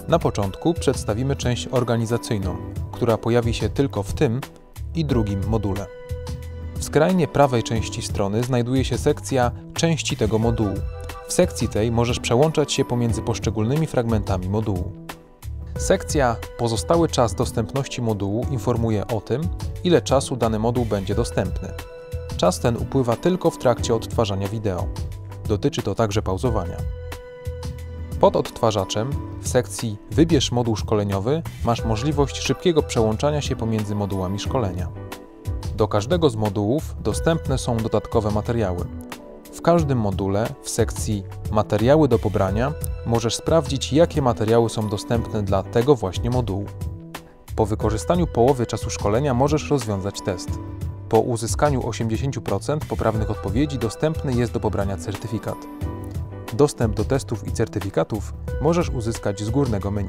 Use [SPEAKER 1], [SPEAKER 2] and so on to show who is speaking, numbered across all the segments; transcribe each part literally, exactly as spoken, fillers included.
[SPEAKER 1] Na początku przedstawimy część organizacyjną, która pojawi się tylko w tym i drugim module. W skrajnie prawej części strony znajduje się sekcja części tego modułu. W sekcji tej możesz przełączać się pomiędzy poszczególnymi fragmentami modułu. Sekcja Pozostały czas dostępności modułu informuje o tym, ile czasu dany moduł będzie dostępny. Czas ten upływa tylko w trakcie odtwarzania wideo. Dotyczy to także pauzowania. Pod odtwarzaczem w sekcji Wybierz moduł szkoleniowy masz możliwość szybkiego przełączania się pomiędzy modułami szkolenia. Do każdego z modułów dostępne są dodatkowe materiały. W każdym module w sekcji Materiały do pobrania możesz sprawdzić, jakie materiały są dostępne dla tego właśnie modułu. Po wykorzystaniu połowy czasu szkolenia możesz rozwiązać test. Po uzyskaniu osiemdziesięciu procent poprawnych odpowiedzi dostępny jest do pobrania certyfikat. Dostęp do testów i certyfikatów możesz uzyskać z górnego menu.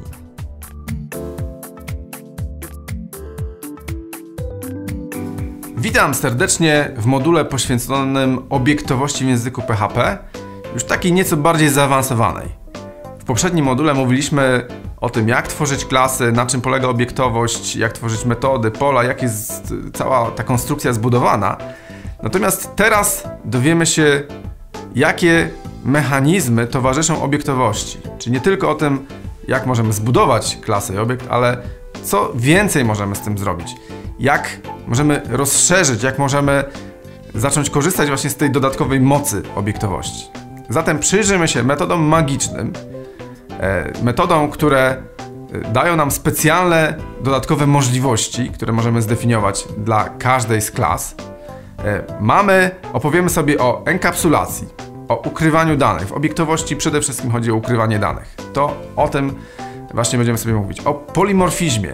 [SPEAKER 2] Witam serdecznie w module poświęconym obiektowości w języku P H P, już takiej nieco bardziej zaawansowanej. W poprzednim module mówiliśmy o tym, jak tworzyć klasy, na czym polega obiektowość, jak tworzyć metody, pola, jak jest cała ta konstrukcja zbudowana. Natomiast teraz dowiemy się, jakie mechanizmy towarzyszą obiektowości. Czyli nie tylko o tym, jak możemy zbudować klasę i obiekt, ale co więcej możemy z tym zrobić. Jak możemy rozszerzyć, jak możemy zacząć korzystać właśnie z tej dodatkowej mocy obiektowości. Zatem przyjrzymy się metodom magicznym, metodom, które dają nam specjalne dodatkowe możliwości, które możemy zdefiniować dla każdej z klas. Mamy, opowiemy sobie o enkapsulacji, o ukrywaniu danych. W obiektowości przede wszystkim chodzi o ukrywanie danych. To o tym właśnie będziemy sobie mówić. O polimorfizmie.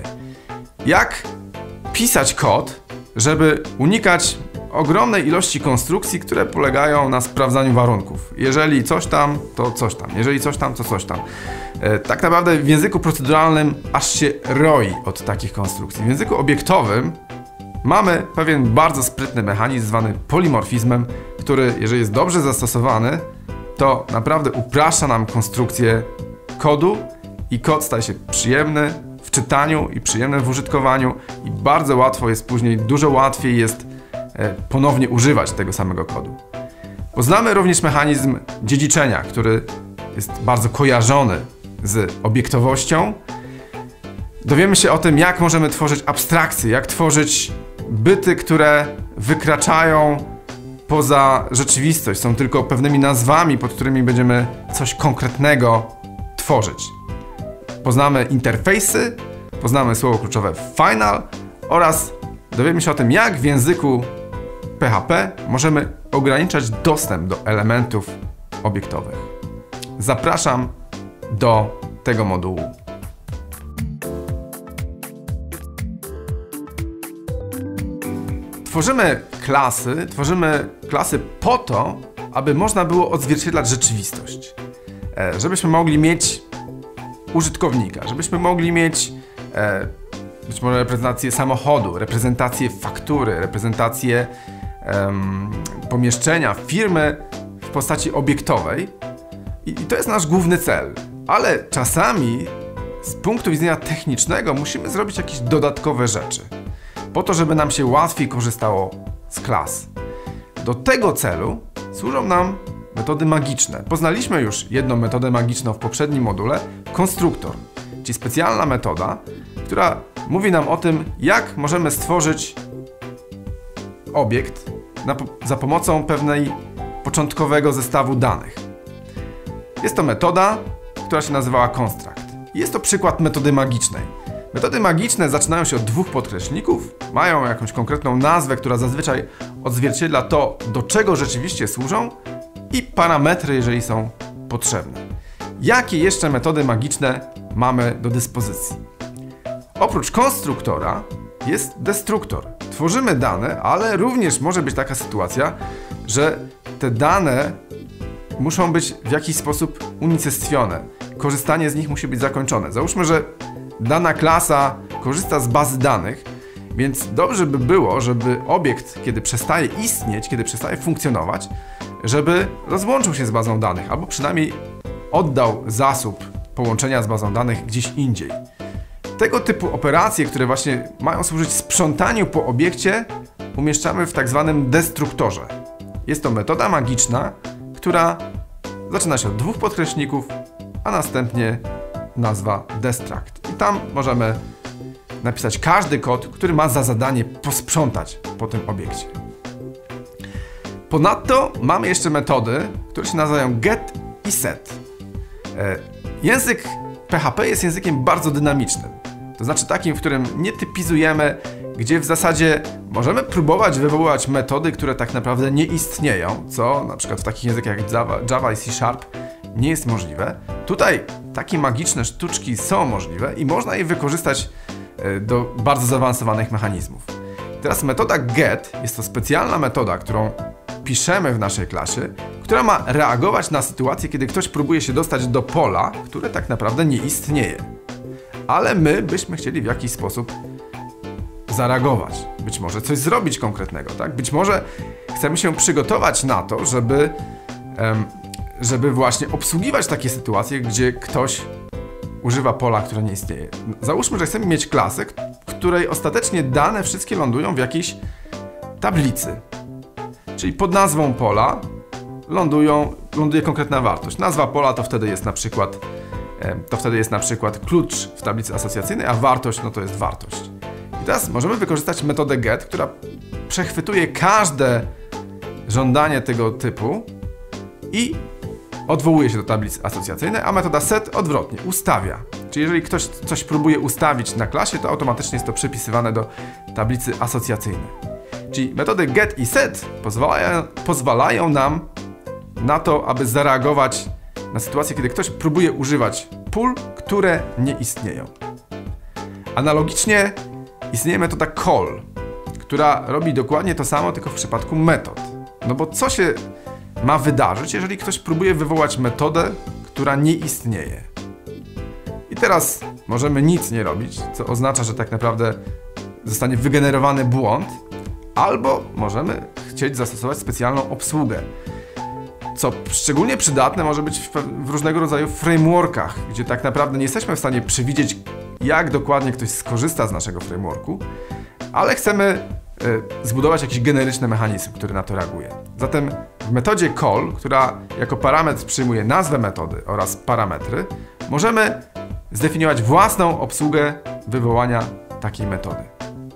[SPEAKER 2] Jak pisać kod, żeby unikać ogromnej ilości konstrukcji, które polegają na sprawdzaniu warunków. Jeżeli coś tam, to coś tam. Jeżeli coś tam, to coś tam. E, tak naprawdę w języku proceduralnym aż się roi od takich konstrukcji. W języku obiektowym mamy pewien bardzo sprytny mechanizm zwany polimorfizmem, który, jeżeli jest dobrze zastosowany, to naprawdę upraszcza nam konstrukcję kodu i kod staje się przyjemny w czytaniu i przyjemny w użytkowaniu i bardzo łatwo jest później, dużo łatwiej jest e, ponownie używać tego samego kodu. Poznamy również mechanizm dziedziczenia, który jest bardzo kojarzony z obiektowością. Dowiemy się o tym, jak możemy tworzyć abstrakcje, jak tworzyć byty, które wykraczają poza rzeczywistość, są tylko pewnymi nazwami, pod którymi będziemy coś konkretnego tworzyć. Poznamy interfejsy, poznamy słowo kluczowe final oraz dowiemy się o tym, jak w języku P H P możemy ograniczać dostęp do elementów obiektowych. Zapraszam do tego modułu. Tworzymy klasy, tworzymy klasy po to, aby można było odzwierciedlać rzeczywistość. E, żebyśmy mogli mieć użytkownika, żebyśmy mogli mieć e, być może reprezentację samochodu, reprezentację faktury, reprezentację em, pomieszczenia, firmy w postaci obiektowej. I, I to jest nasz główny cel. Ale czasami z punktu widzenia technicznego musimy zrobić jakieś dodatkowe rzeczy, po to, żeby nam się łatwiej korzystało z klas. Do tego celu służą nam metody magiczne. Poznaliśmy już jedną metodę magiczną w poprzednim module, konstruktor, czyli specjalna metoda, która mówi nam o tym, jak możemy stworzyć obiekt na, za pomocą pewnej początkowego zestawu danych. Jest to metoda, która się nazywała construct. Jest to przykład metody magicznej. Metody magiczne zaczynają się od dwóch podkreślników, mają jakąś konkretną nazwę, która zazwyczaj odzwierciedla to, do czego rzeczywiście służą, i parametry, jeżeli są potrzebne. Jakie jeszcze metody magiczne mamy do dyspozycji? Oprócz konstruktora jest destruktor. Tworzymy dane, ale również może być taka sytuacja, że te dane muszą być w jakiś sposób unicestwione. Korzystanie z nich musi być zakończone. Załóżmy, że dana klasa korzysta z bazy danych, więc dobrze by było, żeby obiekt, kiedy przestaje istnieć, kiedy przestaje funkcjonować, żeby rozłączył się z bazą danych, albo przynajmniej oddał zasób połączenia z bazą danych gdzieś indziej. Tego typu operacje, które właśnie mają służyć sprzątaniu po obiekcie, umieszczamy w tak zwanym destruktorze. Jest to metoda magiczna, która zaczyna się od dwóch podkreślników, a następnie nazwa destruct. I tam możemy napisać każdy kod, który ma za zadanie posprzątać po tym obiekcie. Ponadto mamy jeszcze metody, które się nazywają get i set. E, język P H P jest językiem bardzo dynamicznym. To znaczy takim, w którym nie typizujemy, gdzie w zasadzie możemy próbować wywoływać metody, które tak naprawdę nie istnieją, co na przykład w takich językach jak Java, Java i C Sharp nie jest możliwe. Tutaj takie magiczne sztuczki są możliwe i można je wykorzystać do bardzo zaawansowanych mechanizmów. Teraz metoda get jest to specjalna metoda, którą piszemy w naszej klasie, która ma reagować na sytuację, kiedy ktoś próbuje się dostać do pola, które tak naprawdę nie istnieje. Ale my byśmy chcieli w jakiś sposób zareagować. Być może coś zrobić konkretnego, tak? Być może chcemy się przygotować na to, żeby, um, żeby właśnie obsługiwać takie sytuacje, gdzie ktoś używa pola, które nie istnieje. Załóżmy, że chcemy mieć klasę, w której ostatecznie dane wszystkie lądują w jakiejś tablicy. Czyli pod nazwą pola lądują, ląduje konkretna wartość. Nazwa pola to wtedy jest na przykład to wtedy jest na przykład klucz w tablicy asocjacyjnej, a wartość no to jest wartość. I teraz możemy wykorzystać metodę get, która przechwytuje każde żądanie tego typu i odwołuje się do tablicy asocjacyjnej, a metoda set odwrotnie, ustawia. Czyli jeżeli ktoś coś próbuje ustawić na klasie, to automatycznie jest to przypisywane do tablicy asocjacyjnej. Czyli metody get i set pozwalają, pozwalają nam na to, aby zareagować na sytuację, kiedy ktoś próbuje używać pól, które nie istnieją. Analogicznie istnieje metoda call, która robi dokładnie to samo, tylko w przypadku metod. No bo co się ma wydarzyć, jeżeli ktoś próbuje wywołać metodę, która nie istnieje? I teraz możemy nic nie robić, co oznacza, że tak naprawdę zostanie wygenerowany błąd, albo możemy chcieć zastosować specjalną obsługę, co szczególnie przydatne może być w, w różnego rodzaju frameworkach, gdzie tak naprawdę nie jesteśmy w stanie przewidzieć, jak dokładnie ktoś skorzysta z naszego frameworku, ale chcemy y, zbudować jakiś generyczny mechanizm, który na to reaguje. Zatem w metodzie call, która jako parametr przyjmuje nazwę metody oraz parametry, możemy zdefiniować własną obsługę wywołania takiej metody.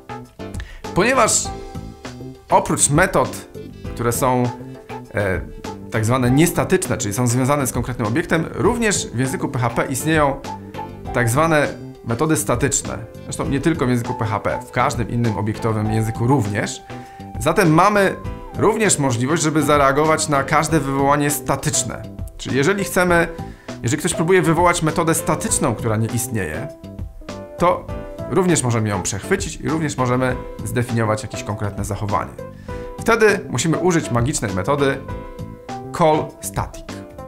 [SPEAKER 2] Ponieważ oprócz metod, które są e, tak zwane niestatyczne, czyli są związane z konkretnym obiektem, również w języku P H P istnieją tak zwane metody statyczne. Zresztą nie tylko w języku P H P, w każdym innym obiektowym języku również. Zatem mamy również możliwość, żeby zareagować na każde wywołanie statyczne. Czyli jeżeli chcemy, jeżeli ktoś próbuje wywołać metodę statyczną, która nie istnieje, to również możemy ją przechwycić i również możemy zdefiniować jakieś konkretne zachowanie. Wtedy musimy użyć magicznej metody call static.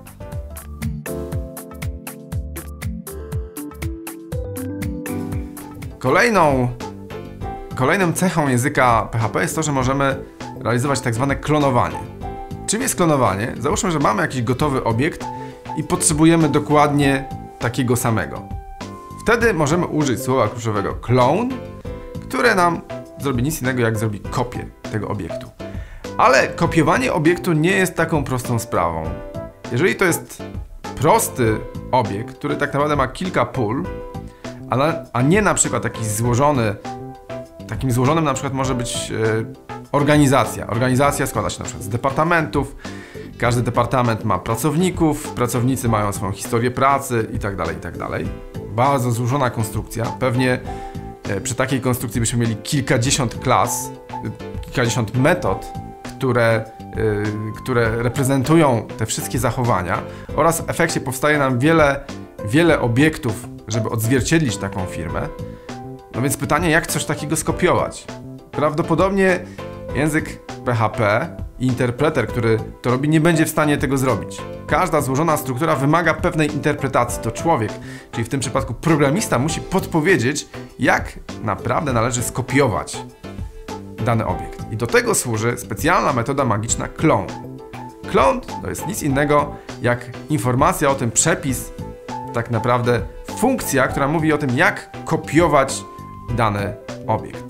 [SPEAKER 2] Kolejną, kolejną cechą języka P H P jest to, że możemy realizować tak zwane klonowanie. Czym jest klonowanie? Załóżmy, że mamy jakiś gotowy obiekt i potrzebujemy dokładnie takiego samego. Wtedy możemy użyć słowa kluczowego clone, które nam zrobi nic innego, jak zrobi kopię tego obiektu. Ale kopiowanie obiektu nie jest taką prostą sprawą. Jeżeli to jest prosty obiekt, który tak naprawdę ma kilka pól, a, na, a nie na przykład taki złożony, takim złożonym na przykład może być e, organizacja. Organizacja składa się na przykład z departamentów, każdy departament ma pracowników, pracownicy mają swoją historię pracy itd., itd. Bardzo złożona konstrukcja. Pewnie e, przy takiej konstrukcji byśmy mieli kilkadziesiąt klas, e, kilkadziesiąt metod, które, yy, które reprezentują te wszystkie zachowania oraz w efekcie powstaje nam wiele, wiele obiektów, żeby odzwierciedlić taką firmę. No więc pytanie, jak coś takiego skopiować? Prawdopodobnie język P H P i interpreter, który to robi, nie będzie w stanie tego zrobić. Każda złożona struktura wymaga pewnej interpretacji. To człowiek, czyli w tym przypadku programista, musi podpowiedzieć, jak naprawdę należy skopiować dany obiekt. I do tego służy specjalna metoda magiczna clone. Clone to jest nic innego jak informacja o tym, przepis tak naprawdę funkcja, która mówi o tym, jak kopiować dany obiekt.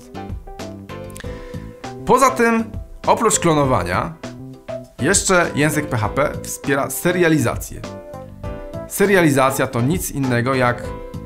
[SPEAKER 2] Poza tym, oprócz klonowania, jeszcze język P H P wspiera serializację. Serializacja to nic innego jak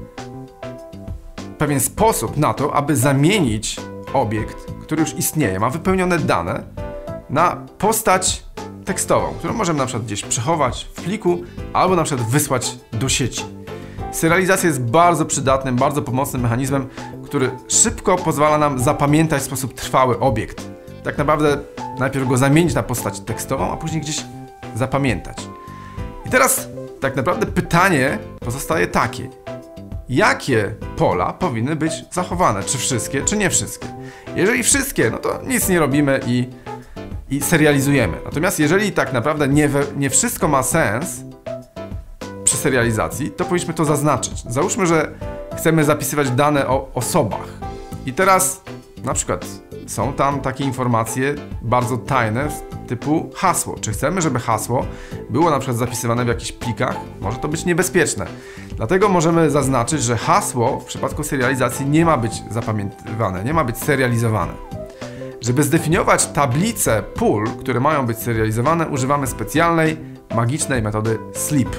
[SPEAKER 2] pewien sposób na to, aby zamienić obiekt, który już istnieje, ma wypełnione dane, na postać tekstową, którą możemy na przykład gdzieś przechować w pliku, albo na przykład wysłać do sieci. Serializacja jest bardzo przydatnym, bardzo pomocnym mechanizmem, który szybko pozwala nam zapamiętać w sposób trwały obiekt. Tak naprawdę najpierw go zamienić na postać tekstową, a później gdzieś zapamiętać. I teraz tak naprawdę pytanie pozostaje takie. Jakie pola powinny być zachowane? Czy wszystkie, czy nie wszystkie? Jeżeli wszystkie, no to nic nie robimy i, i serializujemy. Natomiast jeżeli tak naprawdę nie, we, nie wszystko ma sens przy serializacji, to powinniśmy to zaznaczyć. Załóżmy, że chcemy zapisywać dane o osobach. I teraz na przykład są tam takie informacje bardzo tajne typu hasło. Czy chcemy, żeby hasło było na przykład zapisywane w jakichś plikach? Może to być niebezpieczne. Dlatego możemy zaznaczyć, że hasło w przypadku serializacji nie ma być zapamiętywane, nie ma być serializowane. Żeby zdefiniować tablice pól, które mają być serializowane, używamy specjalnej, magicznej metody sleep.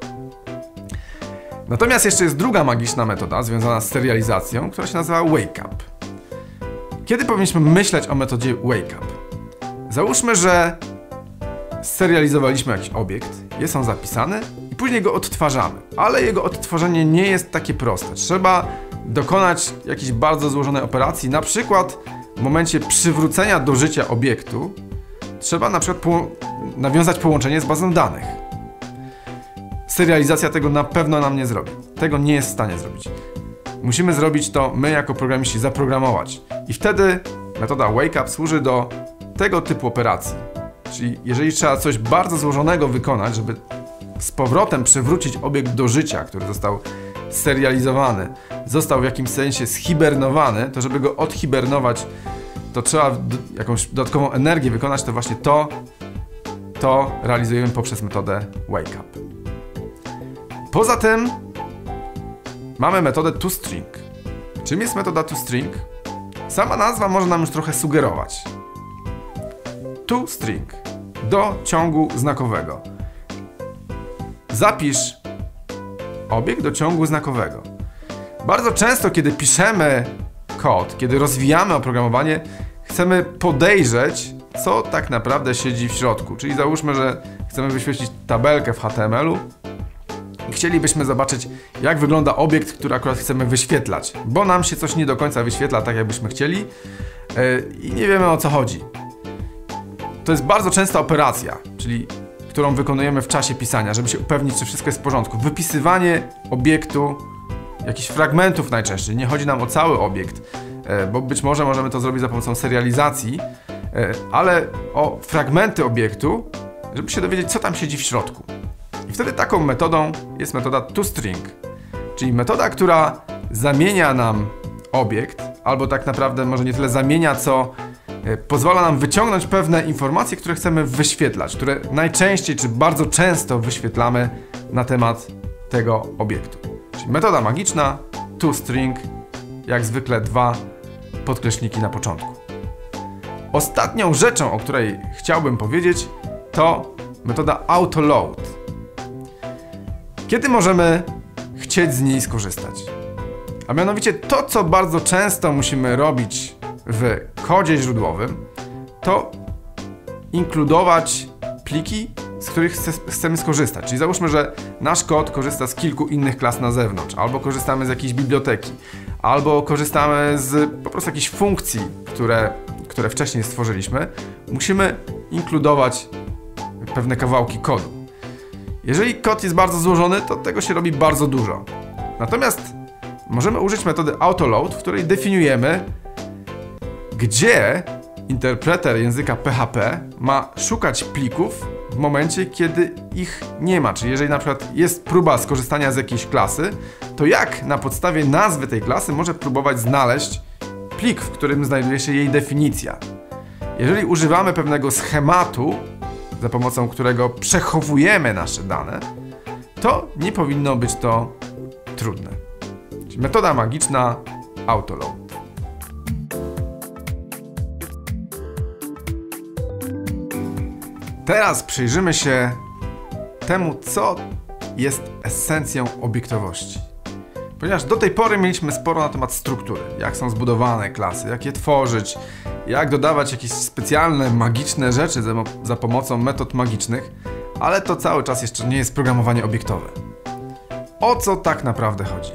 [SPEAKER 2] Natomiast jeszcze jest druga magiczna metoda związana z serializacją, która się nazywa wake up. Kiedy powinniśmy myśleć o metodzie wake up? Załóżmy, że serializowaliśmy jakiś obiekt, jest on zapisany i później go odtwarzamy. Ale jego odtwarzanie nie jest takie proste. Trzeba dokonać jakiejś bardzo złożonej operacji, na przykład w momencie przywrócenia do życia obiektu trzeba na przykład po- nawiązać połączenie z bazą danych. Serializacja tego na pewno nam nie zrobi. Tego nie jest w stanie zrobić. Musimy zrobić to my jako programiści, zaprogramować. I wtedy metoda wake up służy do tego typu operacji. Czyli jeżeli trzeba coś bardzo złożonego wykonać, żeby z powrotem przywrócić obiekt do życia, który został serializowany, został w jakimś sensie schibernowany, to żeby go odhibernować, to trzeba jakąś dodatkową energię wykonać, to właśnie to, to realizujemy poprzez metodę wake up. Poza tym mamy metodę toString. Czym jest metoda toString? Sama nazwa może nam już trochę sugerować. toString do ciągu znakowego. Zapisz obiekt do ciągu znakowego. Bardzo często, kiedy piszemy kod, kiedy rozwijamy oprogramowanie, chcemy podejrzeć, co tak naprawdę siedzi w środku. Czyli załóżmy, że chcemy wyświetlić tabelkę w H T M L u i chcielibyśmy zobaczyć, jak wygląda obiekt, który akurat chcemy wyświetlać, bo nam się coś nie do końca wyświetla tak, jakbyśmy chcieli yy, i nie wiemy, o co chodzi. To jest bardzo częsta operacja, czyli którą wykonujemy w czasie pisania, żeby się upewnić, czy wszystko jest w porządku. Wypisywanie obiektu, jakichś fragmentów najczęściej. Nie chodzi nam o cały obiekt, bo być może możemy to zrobić za pomocą serializacji, ale o fragmenty obiektu, żeby się dowiedzieć, co tam siedzi w środku. I wtedy taką metodą jest metoda toString, czyli metoda, która zamienia nam obiekt, albo tak naprawdę może nie tyle zamienia, co pozwala nam wyciągnąć pewne informacje, które chcemy wyświetlać, które najczęściej czy bardzo często wyświetlamy na temat tego obiektu. Czyli metoda magiczna, toString, jak zwykle dwa podkreślniki na początku. Ostatnią rzeczą, o której chciałbym powiedzieć, to metoda autoload. Kiedy możemy chcieć z niej skorzystać? A mianowicie to, co bardzo często musimy robić w kodzie źródłowym, to inkludować pliki, z których chcemy skorzystać. Czyli załóżmy, że nasz kod korzysta z kilku innych klas na zewnątrz, albo korzystamy z jakiejś biblioteki, albo korzystamy z po prostu jakichś funkcji, które, które wcześniej stworzyliśmy. Musimy inkludować pewne kawałki kodu. Jeżeli kod jest bardzo złożony, to tego się robi bardzo dużo. Natomiast możemy użyć metody autoload, w której definiujemy, gdzie interpreter języka P H P ma szukać plików w momencie, kiedy ich nie ma. Czyli jeżeli na przykład jest próba skorzystania z jakiejś klasy, to jak na podstawie nazwy tej klasy może próbować znaleźć plik, w którym znajduje się jej definicja. Jeżeli używamy pewnego schematu, za pomocą którego przechowujemy nasze dane, to nie powinno być to trudne. Czyli metoda magiczna autoload. Teraz przyjrzymy się temu, co jest esencją obiektowości. Ponieważ do tej pory mieliśmy sporo na temat struktury, jak są zbudowane klasy, jak je tworzyć, jak dodawać jakieś specjalne, magiczne rzeczy za, za pomocą metod magicznych, ale to cały czas jeszcze nie jest programowanie obiektowe. O co tak naprawdę chodzi?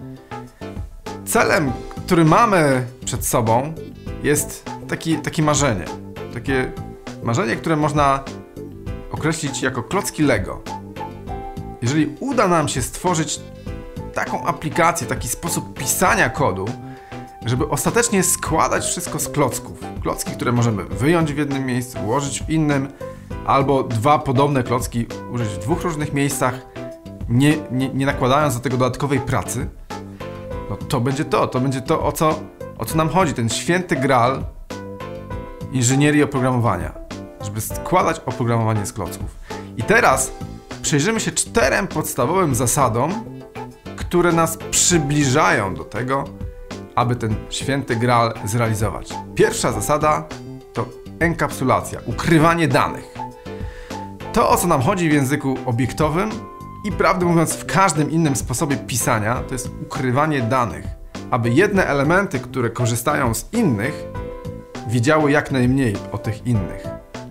[SPEAKER 2] Celem, który mamy przed sobą, jest taki, takie marzenie. Takie marzenie, które można określić jako klocki Lego. Jeżeli uda nam się stworzyć taką aplikację, taki sposób pisania kodu, żeby ostatecznie składać wszystko z klocków. Klocki, które możemy wyjąć w jednym miejscu, ułożyć w innym, albo dwa podobne klocki użyć w dwóch różnych miejscach, nie, nie, nie nakładając do tego dodatkowej pracy, no to będzie to, to będzie to, o co, o co nam chodzi, ten święty graal inżynierii oprogramowania, żeby składać oprogramowanie z klocków. I teraz przyjrzymy się czterem podstawowym zasadom, które nas przybliżają do tego, aby ten święty graal zrealizować. Pierwsza zasada to enkapsulacja, ukrywanie danych. To, o co nam chodzi w języku obiektowym i prawdę mówiąc w każdym innym sposobie pisania, to jest ukrywanie danych, aby jedne elementy, które korzystają z innych, wiedziały jak najmniej o tych innych.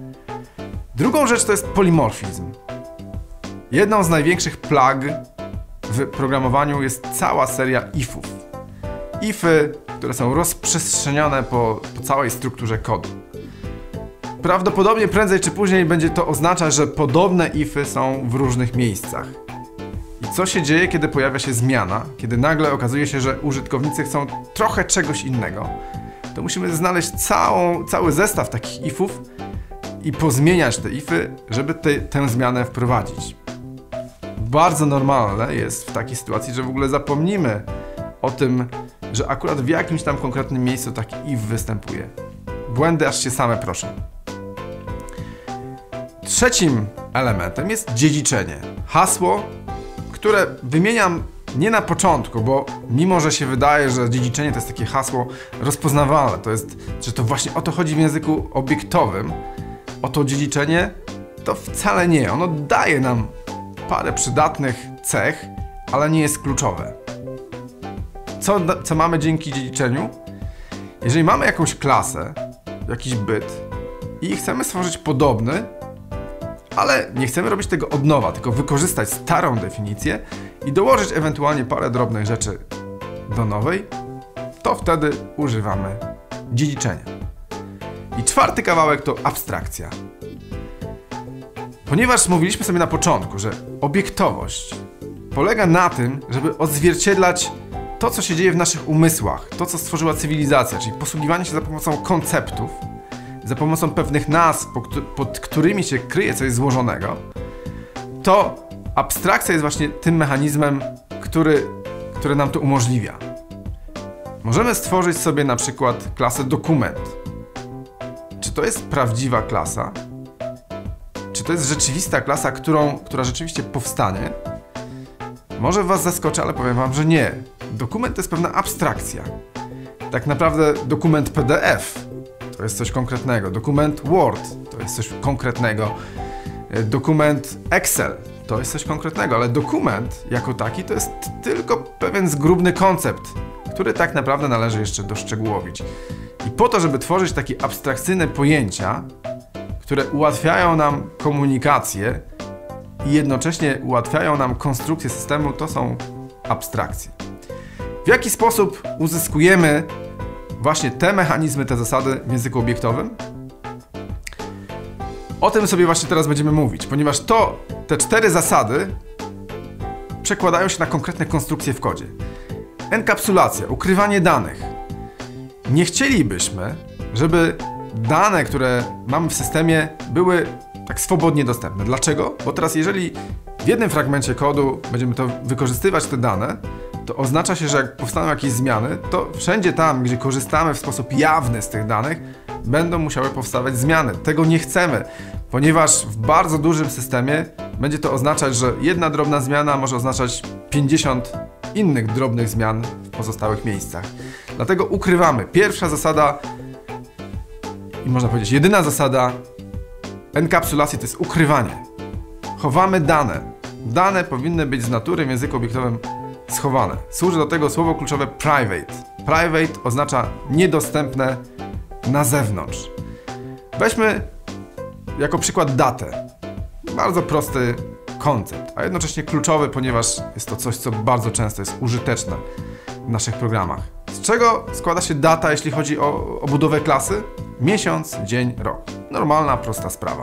[SPEAKER 2] Drugą rzecz to jest polimorfizm. Jedną z największych plag w programowaniu jest cała seria ifów. Ify, które są rozprzestrzenione po, po całej strukturze kodu. Prawdopodobnie prędzej czy później będzie to oznaczać, że podobne ify są w różnych miejscach. I co się dzieje, kiedy pojawia się zmiana, kiedy nagle okazuje się, że użytkownicy chcą trochę czegoś innego, to musimy znaleźć całą, cały zestaw takich ifów i pozmieniać te ify, żeby te, tę zmianę wprowadzić. Bardzo normalne jest w takiej sytuacji, że w ogóle zapomnimy o tym, że akurat w jakimś tam konkretnym miejscu taki if występuje. Błędy aż się same proszą. Trzecim elementem jest dziedziczenie. Hasło, które wymieniam nie na początku, bo mimo, że się wydaje, że dziedziczenie to jest takie hasło rozpoznawalne, to jest, że to właśnie o to chodzi w języku obiektowym, o to dziedziczenie, to wcale nie. Ono daje nam parę przydatnych cech, ale nie jest kluczowe. Co, co mamy dzięki dziedziczeniu? Jeżeli mamy jakąś klasę, jakiś byt i chcemy stworzyć podobny, ale nie chcemy robić tego od nowa, tylko wykorzystać starą definicję i dołożyć ewentualnie parę drobnych rzeczy do nowej, to wtedy używamy dziedziczenia. I czwarty kawałek to abstrakcja. Ponieważ mówiliśmy sobie na początku, że obiektowość polega na tym, żeby odzwierciedlać to, co się dzieje w naszych umysłach, to, co stworzyła cywilizacja, czyli posługiwanie się za pomocą konceptów, za pomocą pewnych nazw, pod którymi się kryje coś złożonego, to abstrakcja jest właśnie tym mechanizmem, który, który nam to umożliwia. Możemy stworzyć sobie na przykład klasę dokument. Czy to jest prawdziwa klasa? Czy to jest rzeczywista klasa, którą, która rzeczywiście powstanie? Może was zaskoczy, ale powiem wam, że nie. Dokument to jest pewna abstrakcja. Tak naprawdę dokument P D F to jest coś konkretnego. Dokument Word to jest coś konkretnego. Dokument Excel to jest coś konkretnego, ale dokument jako taki to jest tylko pewien zgrubny koncept, który tak naprawdę należy jeszcze doszczegółowić. I po to, żeby tworzyć takie abstrakcyjne pojęcia, które ułatwiają nam komunikację i jednocześnie ułatwiają nam konstrukcję systemu, to są abstrakcje. W jaki sposób uzyskujemy właśnie te mechanizmy, te zasady w języku obiektowym? O tym sobie właśnie teraz będziemy mówić, ponieważ to, te cztery zasady przekładają się na konkretne konstrukcje w kodzie. Enkapsulacja, ukrywanie danych. Nie chcielibyśmy, żeby dane, które mamy w systemie, były tak swobodnie dostępne. Dlaczego? Bo teraz jeżeli w jednym fragmencie kodu będziemy to wykorzystywać te dane, to oznacza się, że jak powstaną jakieś zmiany, to wszędzie tam, gdzie korzystamy w sposób jawny z tych danych, będą musiały powstawać zmiany. Tego nie chcemy, ponieważ w bardzo dużym systemie będzie to oznaczać, że jedna drobna zmiana może oznaczać pięćdziesiąt innych drobnych zmian w pozostałych miejscach. Dlatego ukrywamy. Pierwsza zasada i można powiedzieć jedyna zasada enkapsulacji to jest ukrywanie. Chowamy dane. Dane powinny być z natury w języku obiektowym schowane. Służy do tego słowo kluczowe private. Private oznacza niedostępne na zewnątrz. Weźmy jako przykład datę. Bardzo prosty koncept, a jednocześnie kluczowy, ponieważ jest to coś, co bardzo często jest użyteczne w naszych programach. Z czego składa się data, jeśli chodzi o, o budowę klasy? Miesiąc, dzień, rok. Normalna, prosta sprawa.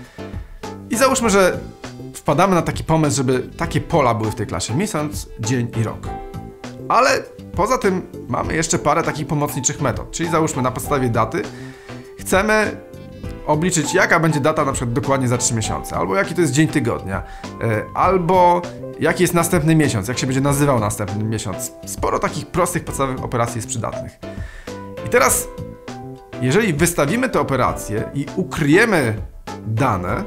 [SPEAKER 2] I załóżmy, że wpadamy na taki pomysł, żeby takie pola były w tej klasie. Miesiąc, dzień i rok. Ale poza tym mamy jeszcze parę takich pomocniczych metod. Czyli załóżmy na podstawie daty chcemy obliczyć, jaka będzie data na przykład dokładnie za trzy miesiące, albo jaki to jest dzień tygodnia, albo jaki jest następny miesiąc, jak się będzie nazywał następny miesiąc. Sporo takich prostych, podstawowych operacji jest przydatnych. I teraz, jeżeli wystawimy te operacje i ukryjemy dane,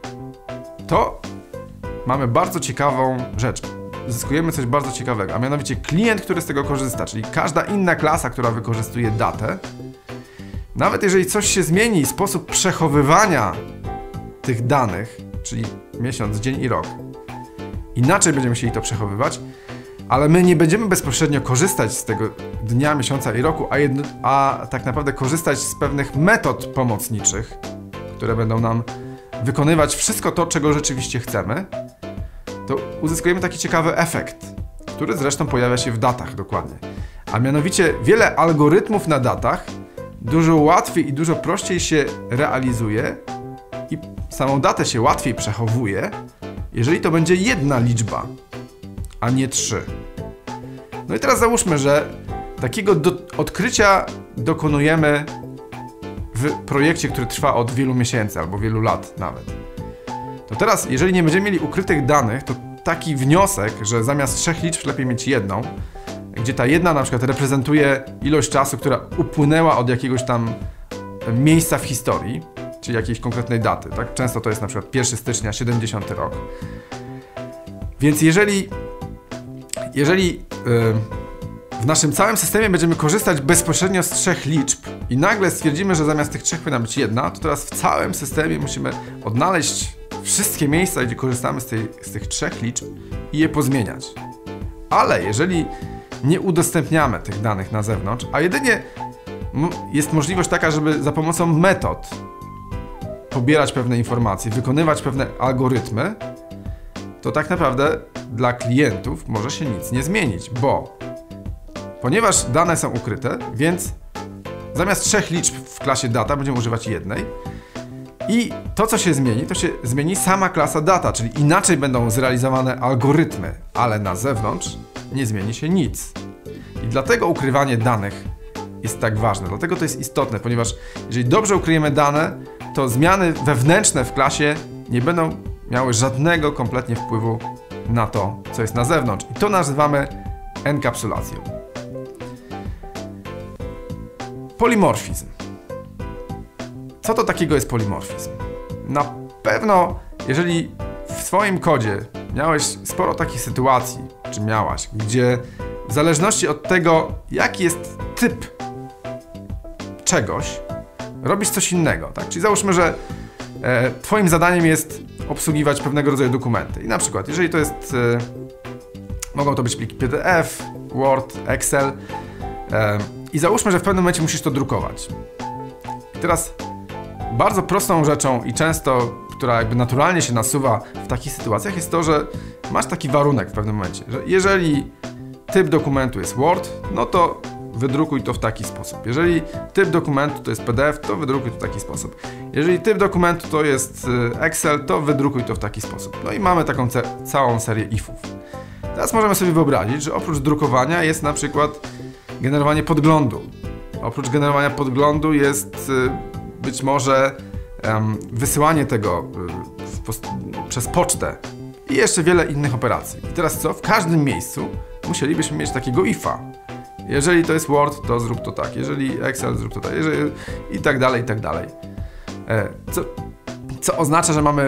[SPEAKER 2] to mamy bardzo ciekawą rzecz. Zyskujemy coś bardzo ciekawego, a mianowicie klient, który z tego korzysta, czyli każda inna klasa, która wykorzystuje datę, nawet jeżeli coś się zmieni, sposób przechowywania tych danych, czyli miesiąc, dzień i rok, inaczej będziemy musieli to przechowywać, ale my nie będziemy bezpośrednio korzystać z tego dnia, miesiąca i roku, a, jedno, a tak naprawdę korzystać z pewnych metod pomocniczych, które będą nam wykonywać wszystko to, czego rzeczywiście chcemy, to uzyskujemy taki ciekawy efekt, który zresztą pojawia się w datach dokładnie. A mianowicie wiele algorytmów na datach dużo łatwiej i dużo prościej się realizuje i samą datę się łatwiej przechowuje, jeżeli to będzie jedna liczba, a nie trzy. No i teraz załóżmy, że takiego do odkrycia dokonujemy w projekcie, który trwa od wielu miesięcy albo wielu lat nawet. To teraz, jeżeli nie będziemy mieli ukrytych danych, to taki wniosek, że zamiast trzech liczb lepiej mieć jedną, gdzie ta jedna na przykład reprezentuje ilość czasu, która upłynęła od jakiegoś tam miejsca w historii, czyli jakiejś konkretnej daty, tak? Często to jest na przykład pierwszego stycznia siedemdziesiąty rok. Więc jeżeli, jeżeli yy, w naszym całym systemie będziemy korzystać bezpośrednio z trzech liczb i nagle stwierdzimy, że zamiast tych trzech powinna być jedna, to teraz w całym systemie musimy odnaleźć wszystkie miejsca, gdzie korzystamy z, tej, z tych trzech liczb i je pozmieniać. Ale jeżeli nie udostępniamy tych danych na zewnątrz, a jedynie jest możliwość taka, żeby za pomocą metod pobierać pewne informacje, wykonywać pewne algorytmy, to tak naprawdę dla klientów może się nic nie zmienić, bo ponieważ dane są ukryte, więc zamiast trzech liczb w klasie data będziemy używać jednej i to, co się zmieni, to się zmieni sama klasa data, czyli inaczej będą zrealizowane algorytmy, ale na zewnątrz nie zmieni się nic. I dlatego ukrywanie danych jest tak ważne, dlatego to jest istotne, ponieważ jeżeli dobrze ukryjemy dane, to zmiany wewnętrzne w klasie nie będą miały żadnego kompletnie wpływu na to, co jest na zewnątrz. I to nazywamy enkapsulacją. Polimorfizm. Co to takiego jest polimorfizm? Na pewno, jeżeli w swoim kodzie miałeś sporo takich sytuacji, czy miałaś, gdzie w zależności od tego, jaki jest typ czegoś, robisz coś innego, tak? Czyli załóżmy, że e, twoim zadaniem jest obsługiwać pewnego rodzaju dokumenty. I na przykład, jeżeli to jest, e, mogą to być pliki P D F, Word, Excel e, i załóżmy, że w pewnym momencie musisz to drukować. I teraz bardzo prostą rzeczą i często, która jakby naturalnie się nasuwa w takich sytuacjach, jest to, że masz taki warunek w pewnym momencie, że jeżeli typ dokumentu jest Word, no to wydrukuj to w taki sposób. Jeżeli typ dokumentu to jest P D F, to wydrukuj to w taki sposób. Jeżeli typ dokumentu to jest Excel, to wydrukuj to w taki sposób. No i mamy taką całą serię ifów. Teraz możemy sobie wyobrazić, że oprócz drukowania jest na przykład generowanie podglądu. Oprócz generowania podglądu jest być może um, wysyłanie tego y, przez pocztę i jeszcze wiele innych operacji. I teraz co? W każdym miejscu musielibyśmy mieć takiego ifa. Jeżeli to jest Word, to zrób to tak. Jeżeli Excel, zrób to tak. Jeżeli... I tak dalej, i tak dalej. E, co, co oznacza, że mamy w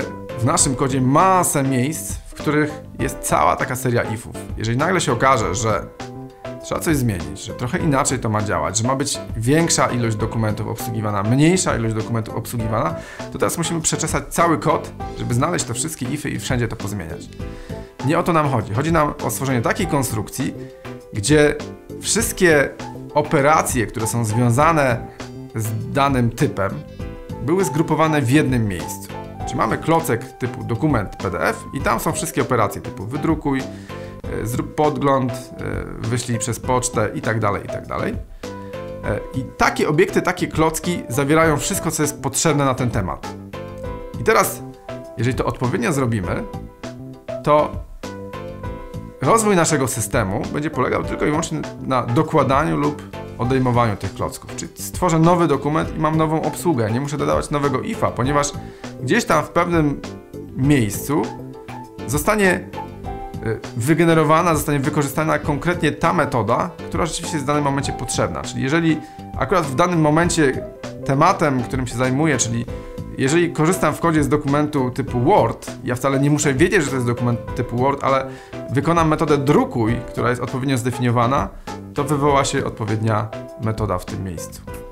[SPEAKER 2] w naszym kodzie masę miejsc, w których jest cała taka seria ifów. Jeżeli nagle się okaże, że trzeba coś zmienić, że trochę inaczej to ma działać, że ma być większa ilość dokumentów obsługiwana, mniejsza ilość dokumentów obsługiwana, to teraz musimy przeczesać cały kod, żeby znaleźć te wszystkie ify i wszędzie to pozmieniać. Nie o to nam chodzi. Chodzi nam o stworzenie takiej konstrukcji, gdzie wszystkie operacje, które są związane z danym typem, były zgrupowane w jednym miejscu. Czyli mamy klocek typu dokument P D F i tam są wszystkie operacje typu wydrukuj, zrób podgląd, wyślij przez pocztę i tak dalej, i tak dalej. I takie obiekty, takie klocki zawierają wszystko, co jest potrzebne na ten temat. I teraz, jeżeli to odpowiednio zrobimy, to rozwój naszego systemu będzie polegał tylko i wyłącznie na dokładaniu lub odejmowaniu tych klocków. Czyli stworzę nowy dokument i mam nową obsługę. Nie muszę dodawać nowego ifa, ponieważ gdzieś tam w pewnym miejscu zostanie wygenerowana, zostanie wykorzystana konkretnie ta metoda, która rzeczywiście jest w danym momencie potrzebna. Czyli jeżeli akurat w danym momencie tematem, którym się zajmuję, czyli jeżeli korzystam w kodzie z dokumentu typu Word, ja wcale nie muszę wiedzieć, że to jest dokument typu Word, ale wykonam metodę drukuj, która jest odpowiednio zdefiniowana, to wywoła się odpowiednia metoda w tym miejscu.